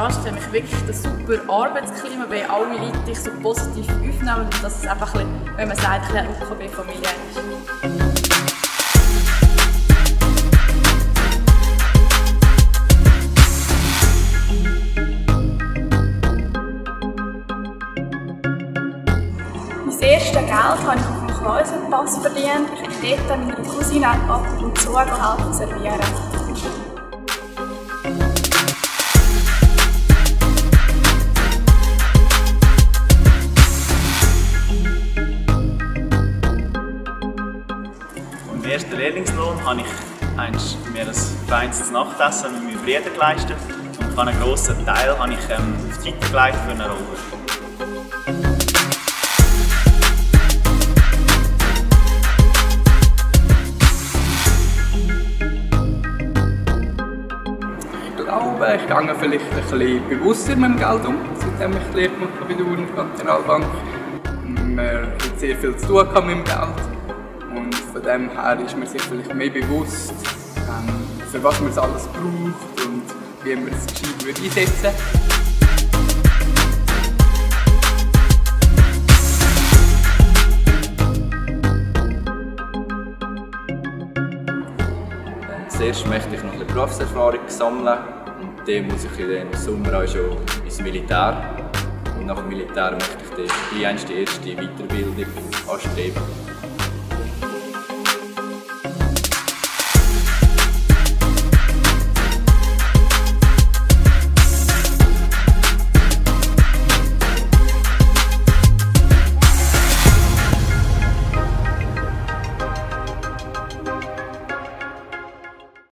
Anstelle habe ich wirklich das super Arbeitsklima, weil alle Leute dich so positiv aufnehmen und dass es einfach, wenn man sagt, eine UKW-Familie ist. Mein erstes Geld habe ich auf dem Klausenpass verdient. Ich bin dort meiner Cousine ab und zu geholfen servieren. Im ersten Lehrlingslohn habe ich mir ein feines Nachtessen mit meinen Brüdern geleistet und einen grossen Teil habe ich auf die Seite gelegt für eine Rolle. Ich gehe vielleicht ein bisschen bewusster mit dem Geld um, seitdem ich die Lehre mache bei der Kantonalbank. Man hat sehr viel zu tun mit dem Geld und von dem her ist man sich vielleicht mehr bewusst, für was man es alles braucht und wie man es gescheit einsetzen würde. Zuerst möchte ich noch ein Berufserfahrung sammeln. Und dann muss ich im Sommer auch schon ins Militär. Und nach dem Militär möchte ich dann die erste Weiterbildung anstreben.